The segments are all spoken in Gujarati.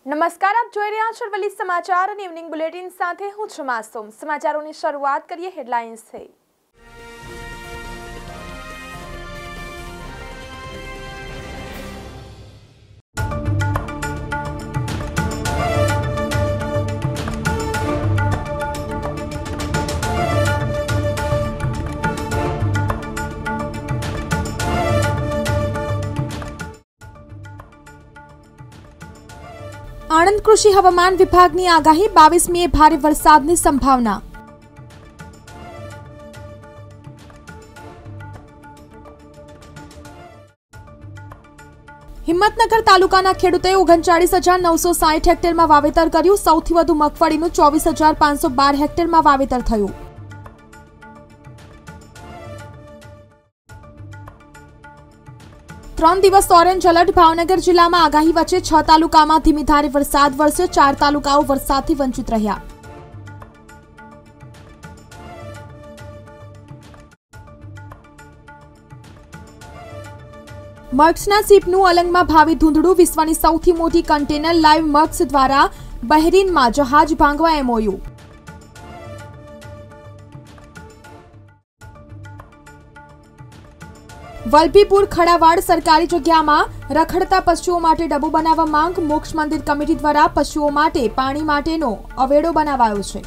નમસ્કાર, આપ જોઈ રહ્યા છો અરવલ્લી સમાચાર અને ઇવનિંગ બુલેટિન સાથે હું છું માસૂમ। સમાચારોની શરૂઆત કરીએ હેડલાઇન્સથી। આણંદ કૃષિ હવામાન વિભાગની આગાહી, 22મીએ ભારે વરસાદની સંભાવના। હિંમતનગર તાલુકાના ખેડૂતોએ 39,960 હેક્ટરમાં વાવેતર કર્યું। સૌથી વધુ મગફળીનું 24,512 હેક્ટરમાં વાવેતર થયું। ત્રણ દિવસ ઓરેન્જ એલર્ટ, ભાવનગર જિલ્લામાં આગાહી વચ્ચે 6 તાલુકામાં ધીમી ધારે વરસાદ વરસ્યો। 4 તાલુકાઓ વરસાદથી વંચિત રહ્યા। મર્ક્સના શિપનું અલંગમાં ભાવિ ધૂંધળું, વિશ્વની સૌથી મોટી કન્ટેનર લાઇવ મર્ક્સ દ્વારા બહેરીનમાં જહાજ ભાંગવા MOU। વલભીપુર ખડાવાડ સરકારી જગ્યામાં રખડતા પશુઓ માટે ડબ્બો બનાવવા માંગ, મોક્ષ મંદિર કમિટી દ્વારા પશુઓ માટે પાણી માટેનો અવેડો બનાવાયો છે।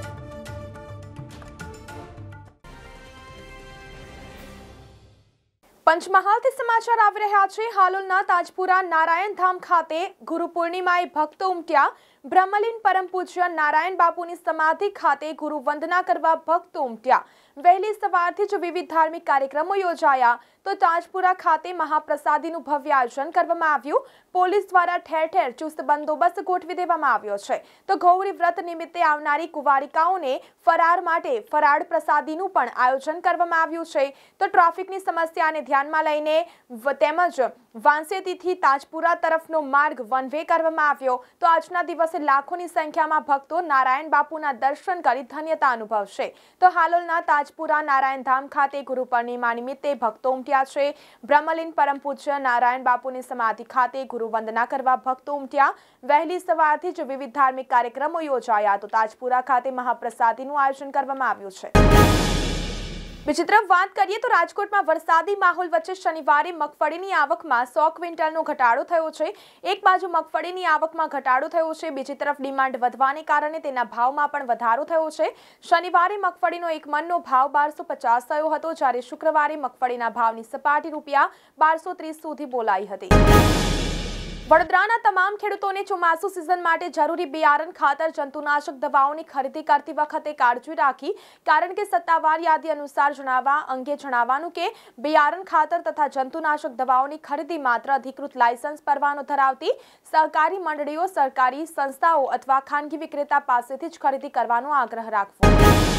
પંચમહાલથી સમાચાર આવી રહ્યા છે। હાલોલના તાજપુરા નારાયણ ધામ ખાતે ગુરુ પૂર્ણિમાએ ભક્તો ઉમટ્યા। બ્રહ્મલીન પરમ પૂજ્ય નારાયણ બાપુની સમાધિ ખાતે ગુરુ વંદના કરવા ભક્તો ઉમટ્યા। વહેલી સવારથી જ વિવિધ ધાર્મિક કાર્યક્રમો યોજાયા તો તાજપુરા ખાતે મહાપ્રસાદીનું ભવ્ય આયોજન કરવામાં આવ્યું। પોલીસ દ્વારા ઠેર ઠેર ચુસ્ત બંદોબસ્ત ગોઠવી દેવામાં આવ્યો છે તો ગૌરી વ્રત નિમિત્તે આવનારી કુંવારિકાઓને ફરાર માટે ફરાળ પ્રસાદીનું પણ આયોજન કરવામાં આવ્યું છે તો ટ્રાફિકની સમસ્યાને ધ્યાનમાં લઈને તેમજ વાંસેતીથી તાજપુરા તરફનો માર્ગ વન વે કરવામાં આવ્યો તો આજના દિવસે લાખોની સંખ્યામાં ભક્તો નારાયણ બાપુના દર્શન કરી ધન્યતા અનુભવશે તો હાલોલના તાજપુરા નારાયણ ધામ ખાતે ગુરુ પૂર્ણિમા નિમિત્તે ભક્તો ઉમટ્યા છે। બ્રહ્મલીન પરમ પૂજ્ય નારાયણ બાપુની સમાધિ ખાતે ગુરુ વંદના કરવા ભક્તો ઉમટ્યા। વહેલી સવારથી જ વિવિધ ધાર્મિક કાર્યક્રમો યોજાયા તો તાજપુરા ખાતે મહાપ્રસાદીનું આયોજન કરવામાં આવ્યું છે। બીજી તરફ વાત કરીએ તો રાજકોટમાં વરસાદી માહોલ વચ્ચે શનિવારે મગફળીની આવકમાં 100 ક્વિન્ટલનો ઘટાડો થયો છે। એક બાજુ મગફળીની આવકમાં ઘટાડો થયો છે, બીજી તરફ ડિમાન્ડ વધવાને કારણે તેના ભાવમાં પણ વધારો થયો છે। શનિવારે મગફળીનો એક મણનો ભાવ 1250 થયો હતો, જ્યારે શુક્રવારે મગફળીના ભાવની સપાટી ₹1230 સુધી બોલાઈ હતી। વડોદરાના તમામ ખેડૂતોને ચોમાસુ સિઝન માટે જરૂરી બિયારણ, ખાતર, જંતુનાશક દવાઓની ખરીદી કરતી વખતે કાળજી રાખી, કારણ કે સત્તાવાર યાદી અનુસાર જણાવવાનું કે બિયારણ, ખાતર તથા જંતુનાશક દવાઓની ખરીદી માત્ર અધિકૃત લાયસન્સ પરવાનો ધરાવતી સહકારી મંડળીઓ, સરકારી સંસ્થાઓ અથવા ખાનગી વિક્રેતા પાસેથી જ ખરીદી કરવાનો આગ્રહ રાખવો।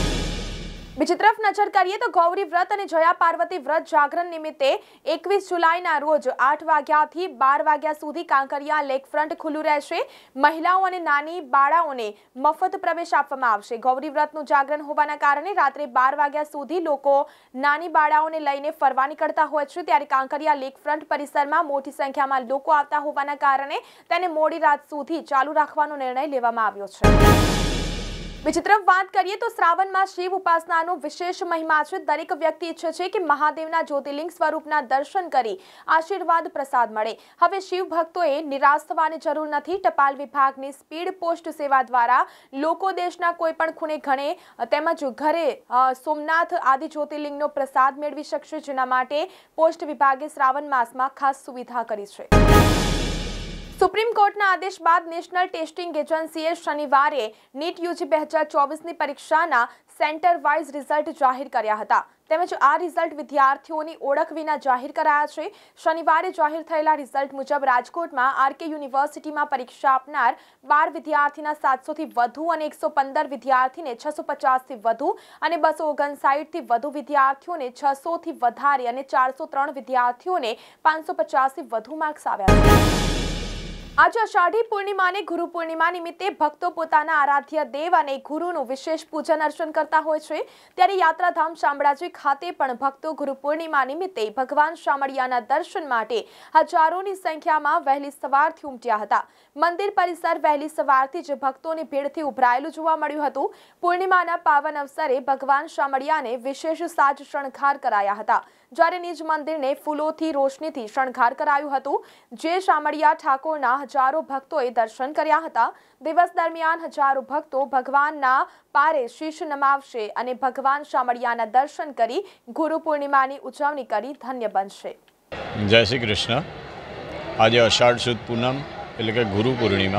બીજી તરફ નજર કરીએ તો ગૌરી વ્રત અને જયા પાર્વતી વ્રત જાગરણ નિમિત્તે 21 જુલાઈના રોજ 8 વાગ્યાથી 12 વાગ્યા સુધી કાંકરિયા લેક ફ્રન્ટ ખુલ્લું રહેશે। મહિલાઓ અને નાની બાળાઓને મફત પ્રવેશ આપવામાં આવશે। ગૌરી વ્રતનું જાગરણ હોવાના કારણે રાત્રે 12 વાગ્યા સુધી લોકો નાની બાળાઓને લઈને ફરવા નીકળતા હોય છે, ત્યારે કાંકરિયા લેક ફ્રન્ટ પરિસરમાં મોટી સંખ્યામાં લોકો આવતા હોવાના કારણે તેને મોડી રાત સુધી ચાલુ રાખવાનો નિર્ણય લેવામાં આવ્યો છે। બીજી તરફ વાત કરીએ તો શ્રાવણમાં શિવ ઉપાસનાનો વિશેષ મહિમા છે। દરેક વ્યક્તિ ઈચ્છે છે કે મહાદેવના જ્યોતિર્લિંગ સ્વરૂપના દર્શન કરી આશીર્વાદ પ્રસાદ મળે। હવે શિવ ભક્તોએ નિરાશ થવાની જરૂર નથી। ટપાલ વિભાગની સ્પીડ પોસ્ટ સેવા દ્વારા લોકો દેશના કોઈ પણ ખૂણે ઘણે તેમજ ઘરે સોમનાથ આદિ જ્યોતિર્લિંગનો પ્રસાદ મેળવી શકશે, જેના માટે પોસ્ટ વિભાગે શ્રાવણ માસમાં ખાસ સુવિધા કરી છે। સુપ્રીમ કોર્ટના આદેશ બાદ નેશનલ ટેસ્ટિંગ એજન્સીએ શનિવારે નીટ યુજી 2024ની પરીક્ષાના સેન્ટર વાઇઝ રિઝલ્ટ જાહેર કર્યા હતા, તેમજ આ રિઝલ્ટ વિદ્યાર્થીઓની ઓળખ વિના જાહેર કરાયા છે। શનિવારે જાહેર થયેલા રિઝલ્ટ મુજબ રાજકોટમાં RK યુનિવર્સિટીમાં પરીક્ષા આપનાર 12 વિદ્યાર્થીના 700થી વધુ અને 115 વિદ્યાર્થીને 650થી વધુ અને 259થી વધુ વિદ્યાર્થીઓને 600થી વધારે અને 403 વિદ્યાર્થીઓને 550થી વધુ માર્ક્સ આવ્યા છે। आज अषाढ़ी पूर्णिमा ने गुरु पूर्णिमा निमित्ते भक्तों पोताना आराध्य देव અને ગુરુનું વિશેષ પૂજન અર્ચન કરતા હોય છે। ત્યારે યાત્રાધામ શામળાજી ખાતે પણ ભક્તો ગુરુ પૂર્ણિમા નિમિત્તે ભગવાન શામળિયાના દર્શન માટે હજારોની સંખ્યામાં વહેલી સવારથી ઉમટ્યા હતા। મંદિર પરિસર વહેલી સવારથી જ ભક્તોની ભીડથી ઉભરાયેલું જોવા મળ્યું હતું। પૂર્ણિમાના પાવન અવસરે ભગવાન શામળિયાને વિશેષ સાજ શણગાર કરાયા હતા, જ્યારે નિજ મંદિરને ફૂલોથી રોશનીથી શણગાર કરાયું હતું, જે શામળિયા ઠાકોરના હજારો ભક્તોએ દર્શન કર્યા હતા। દિવસ દરમિયાન હજારો ભક્તો ભગવાનના પારે શીશ નમાવશે અને ભગવાન શામળિયાના દર્શન કરી ગુરુ પૂર્ણિમાની ઉજવણી કરી ધન્ય બનશે। જય શ્રી કૃષ્ણ। આજે અષાઢ સુદ પૂનમ એટલે કે ગુરુ પૂર્ણિમા,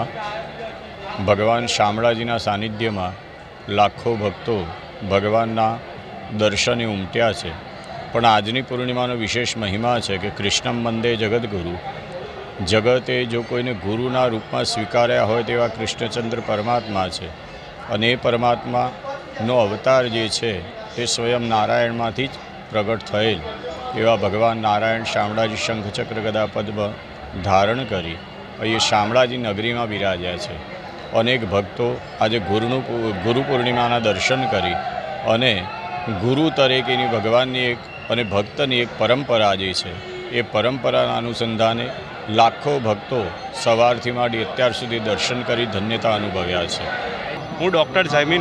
ભગવાન શામળાજીના સાનિધ્યમાં લાખો ભક્તો ભગવાનના દર્શને ઉમટ્યા છે। પણ આજની પૂર્ણિમાનો વિશેષ મહિમા છે કે કૃષ્ણમ વંદે જગદગુરુ, જગતે જો કોઈને ગુરુના રૂપમાં સ્વીકાર્યા હોય તેવા કૃષ્ણચંદ્ર પરમાત્મા છે, અને એ પરમાત્માનો અવતાર જે છે તે સ્વયં નારાયણમાંથી જ પ્રગટ થયેલ એવા ભગવાન નારાયણ શામળાજી શંખચક્ર ગદા પદ્મ ધારણ કરી અહીં શામળાજી નગરીમાં બિરાજ્યા છે। અનેક ભક્તો આજે ગુરુ પૂર્ણિમાના દર્શન કરી અને ગુરુ તરીકેની ભગવાનની એક અને ભક્તની એક પરંપરા જે છે એ પરંપરાના અનુસંધાને લાખો ભક્તો સવારથી માંડી અત્યાર સુધી દર્શન કરી ધન્યતા અનુભવ્યા છે। હું ડૉક્ટર જયમીન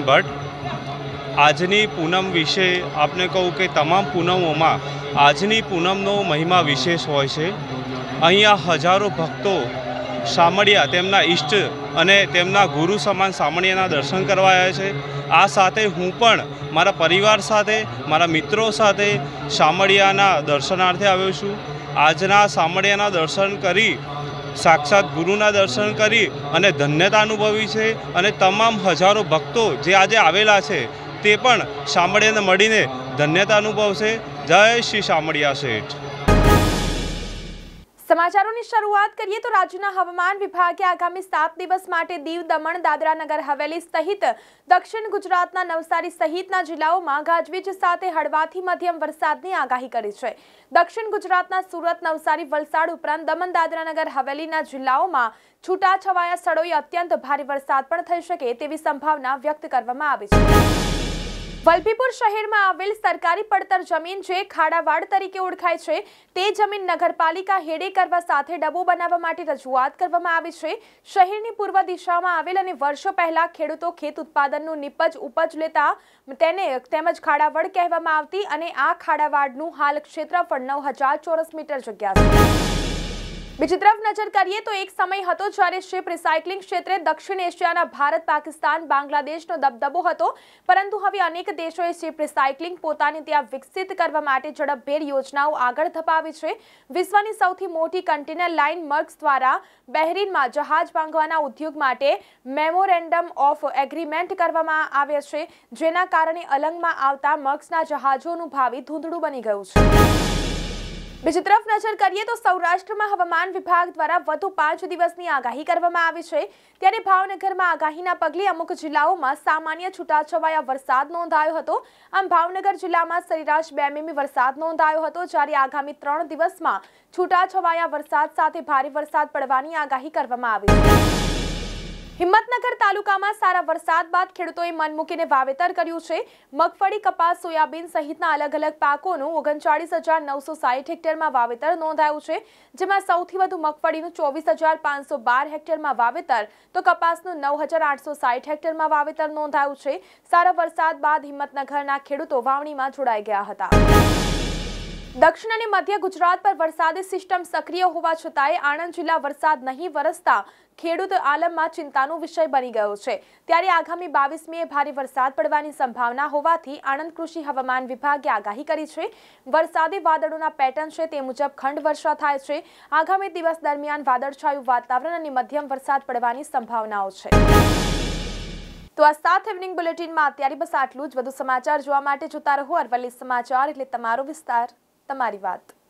ભટ્ટ આજની પૂનમ વિશે આપને કહું કે તમામ પૂનમોમાં આજની પૂનમનો મહિમા વિશેષ હોય છે। અહીંયા હજારો ભક્તો શામળિયા તેમના ઈષ્ટ અને તેમના ગુરુ સમાન શામળિયાના દર્શન કરવા આવ્યા છે। આ સાથે હું પણ મારા પરિવાર સાથે, મારા મિત્રો સાથે શામળિયાના દર્શનાર્થે આવ્યો છું। આજના શામળિયાના દર્શન કરી, સાક્ષાત ગુરુના દર્શન કરી અને ધન્યતા અનુભવી છે, અને તમામ હજારો ભક્તો જે આજે આવેલા છે તે પણ શામળિયાને મળીને ધન્યતા અનુભવશે। જય શ્રી શામળિયા શેઠ। સમાચારોની શરૂઆત કરીએ તો રાજ્યના હવામાન વિભાગે આગામી 7 દિવસ માટે દીવ, દમણ, દાદરા નગર હવેલી સહિત દક્ષિણ ગુજરાતના નવસારી સહિતના જિલ્લાઓમાં ગાજવીજ સાથે હળવાથી મધ્યમ વરસાદની આગાહી કરી છે। દક્ષિણ ગુજરાતના સુરત, નવસારી, વલસાડ ઉપરાંત દમણ, દાદરા નગર હવેલીના જિલ્લાઓમાં છૂટાછવાયા સ્થળોએ અત્યંત ભારે વરસાદ પણ થઈ શકે તેવી સંભાવના વ્યક્ત કરવામાં આવી છે। વલભીપુર શહેરમાં આવેલ સરકારી પડતર જમીન જે ખાડાવાડ તરીકે ઓળખાય છે તે જમીન નગરપાલિકા હેડે કરવા સાથે ડબો બનાવવા માટે રજૂઆત કરવામાં આવી છે। શહેરની પૂર્વ દિશામાં આવેલ અને વર્ષો પહેલા ખેડૂતો ખેત ઉત્પાદનનું નિપજ ઉપજ લેતા તેને તેમજ ખાડાવાડ કહેવામાં આવતી અને આ ખાડાવાડનું હાલ ક્ષેત્રફળ 9000 ચોરસ મીટર જગ્યા છે। બીજી તરફ નજર કરીએ તો એક સમય હતો જ્યારે શિપ રિસાયકલિંગ ક્ષેત્રે દક્ષિણ એશિયાના ભારત, પાકિસ્તાન, બાંગ્લાદેશનો દબદબો હતો, પરંતુ હવે અનેક દેશોએ શિપ રિસાયકલિંગ પોતાને ત્યાં વિકસિત કરવા માટે ઝડપભેર યોજનાઓ આગળ ધપાવી છે। વિશ્વની સૌથી મોટી કન્ટેનર લાઇન મર્ક્સ દ્વારા બહેરીનમાં જહાજ બાંધવાના ઉદ્યોગ માટે મેમોરેન્ડમ ઓફ એગ્રીમેન્ટ કરવામાં આવ્યા છે, જેના કારણે અલંગમાં આવતા મર્ક્સના જહાજોનું ભાવિ ધૂંધળું બની ગયું છે। બીજી તરફ નજર કરીએ તો સૌરાષ્ટ્રમાં હવામાન વિભાગ દ્વારા વધુ 5 દિવસની આગાહી કરવામાં આવી છે। ત્યારે ભાવનગરમાં આગાહીના પગલે અમુક જિલ્લાઓમાં સામાન્ય છૂટાછવાયા વરસાદ નોંધાયો હતો। આમ ભાવનગર જિલ્લામાં સરેરાશ 2 મીમી વરસાદ નોંધાયો હતો, જ્યારે આગામી 3 દિવસમાં છૂટાછવાયા વરસાદ સાથે ભારે વરસાદ પડવાની આગાહી કરવામાં આવી છે। હિંમતનગર તાલુકામાં સારા વરસાદ બાદ ખેડૂતોએ મન મૂકીને વાવેતર કર્યું છે। મગફળી, કપાસ, સોયાબીન સહિતના અલગ અલગ પાકોનું 39,960 હેક્ટરમાં વાવેતર નોંધાયું છે, જેમાં સૌથી વધુ મગફળીનું 24,512 હેક્ટરમાં વાવેતર તો કપાસનું 9,860 હેક્ટરમાં વાવેતર નોંધાયું છે। સારા વરસાદ બાદ હિંમતનગરના ખેડૂતો વાવણીમાં જોડાઈ ગયા હતા। દક્ષિણ અને મધ્ય ગુજરાત પર વરસાદી સિસ્ટમ સક્રિય હોવા છતાંય આણંદ જિલ્લા વરસાદ નહીં વરસતા ખેડૂત આલમમાં ચિંતાનો વિષય બની ગયો છે। ત્યારે આગામી 22મીએ ભારે વરસાદ પડવાની સંભાવના હોવાથી આણંદ કૃષિ હવામાન વિભાગે આગાહી કરી છે। વરસાદી વાદળોના પેટર્ન છે તે મુજબ ખંડ વર્ષા થાય છે। આગામી દિવસ દરમિયાન વાદળછાયું વાતાવરણ અને મધ્યમ વરસાદ પડવાની સંભાવનાઓ છે। તો આ સાથ ઇવનિંગ બુલેટિનમાં અત્યારે બસ આટલું જ। વધુ સમાચાર જોવા માટે જોતા રહો અરવલ્લી સમાચાર, એટલે તમારો વિસ્તાર, તમારી વાત।